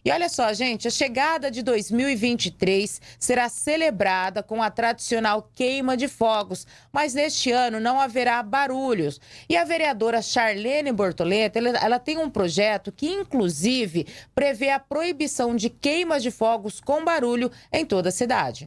E olha só, gente, a chegada de 2023 será celebrada com a tradicional queima de fogos, mas neste ano não haverá barulhos. E a vereadora Charlene Bortoleto, ela tem um projeto que, inclusive, prevê a proibição de queimas de fogos com barulho em toda a cidade.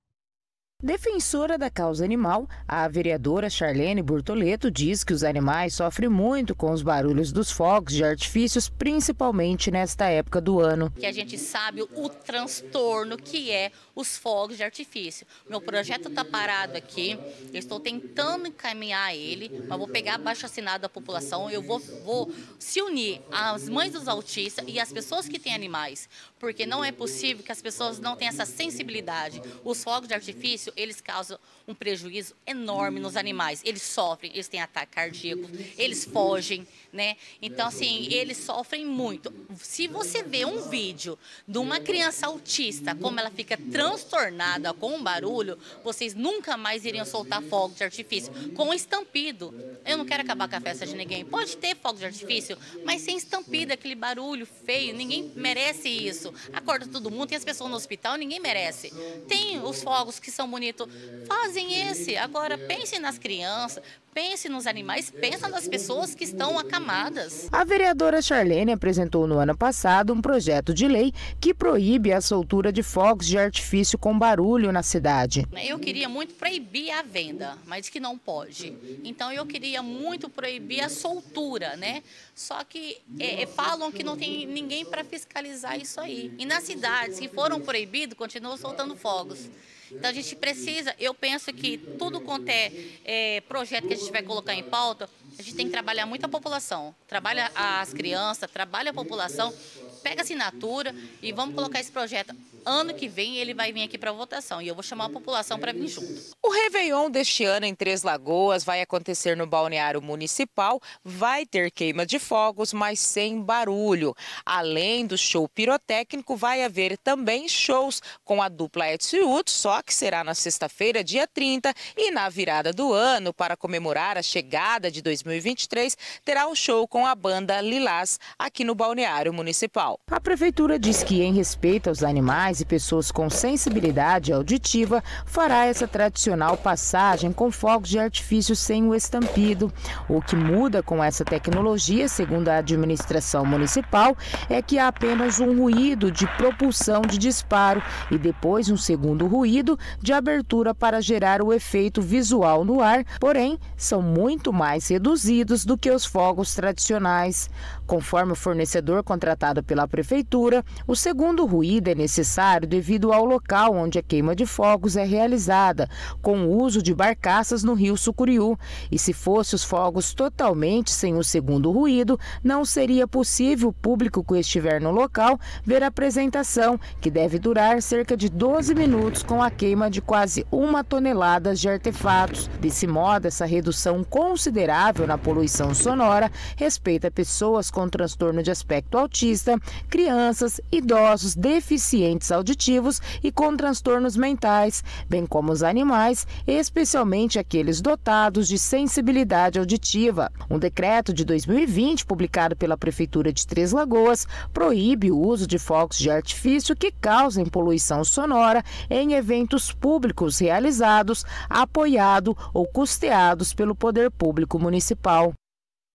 Defensora da causa animal, a vereadora Charlene Bortoleto diz que os animais sofrem muito com os barulhos dos fogos de artifícios, principalmente nesta época do ano. Que a gente sabe o transtorno que é os fogos de artifício. Meu projeto está parado aqui, eu estou tentando encaminhar ele, mas vou pegar abaixo-assinado da população, eu vou se unir às mães dos autistas e às pessoas que têm animais, porque não é possível que as pessoas não tenham essa sensibilidade. Os fogos de artifício, eles causam um prejuízo enorme nos animais. Eles sofrem, eles têm ataque cardíaco, eles fogem, né? Então, assim, eles sofrem muito. Se você vê um vídeo de uma criança autista, como ela fica transtornada com um barulho, vocês nunca mais iriam soltar fogos de artifício. Com estampido. Eu não quero acabar com a festa de ninguém. Pode ter fogos de artifício, mas sem estampido, aquele barulho feio, ninguém merece isso. Acorda todo mundo, tem as pessoas no hospital, ninguém merece. Tem os fogos que são bonitos, fazem esse. Agora, pense nas crianças, pense nos animais, pense nas pessoas que estão acamadas. A vereadora Charlene apresentou no ano passado um projeto de lei que proíbe a soltura de fogos de artifício com barulho na cidade. Eu queria muito proibir a venda, mas que não pode. Então eu queria muito proibir a soltura, né? Só que falam que não tem ninguém para fiscalizar isso aí. E nas cidades que foram proibidos, continuam soltando fogos. Então a gente precisa, eu penso que tudo quanto é projeto que a gente vai colocar em pauta, a gente tem que trabalhar muito a população. Trabalha as crianças, trabalha a população, pega assinatura e vamos colocar esse projeto. Ano que vem ele vai vir aqui para votação e eu vou chamar a população para vir junto. O Réveillon deste ano em Três Lagoas vai acontecer no balneário municipal, vai ter queima de fogos, mas sem barulho. Além do show pirotécnico, vai haver também shows com a dupla Edson e Hudson, só que será na sexta-feira, dia 30, e na virada do ano, para comemorar a chegada de 2023, terá o show com a banda Lilás aqui no balneário municipal. A prefeitura diz que, em respeito aos animais e pessoas com sensibilidade auditiva, fará essa tradicional passagem com fogos de artifício sem o estampido. O que muda com essa tecnologia, segundo a administração municipal, é que há apenas um ruído de propulsão de disparo e depois um segundo ruído de abertura para gerar o efeito visual no ar, porém são muito mais reduzidos do que os fogos tradicionais. Conforme o fornecedor contratado pela prefeitura, o segundo ruído é necessário devido ao local onde a queima de fogos é realizada, com o uso de barcaças no rio Sucuriú. E se fosse os fogos totalmente sem o segundo ruído, não seria possível o público que estiver no local ver a apresentação, que deve durar cerca de 12 minutos com a queima de quase 1 tonelada de artefatos. Desse modo, essa redução considerável na poluição sonora respeita pessoas com transtorno de aspecto autista, crianças, idosos, deficientes auditivos e com transtornos mentais, bem como os animais, especialmente aqueles dotados de sensibilidade auditiva. Um decreto de 2020, publicado pela Prefeitura de Três Lagoas, proíbe o uso de fogos de artifício que causem poluição sonora em eventos públicos realizados, apoiados ou custeados pelo Poder Público Municipal.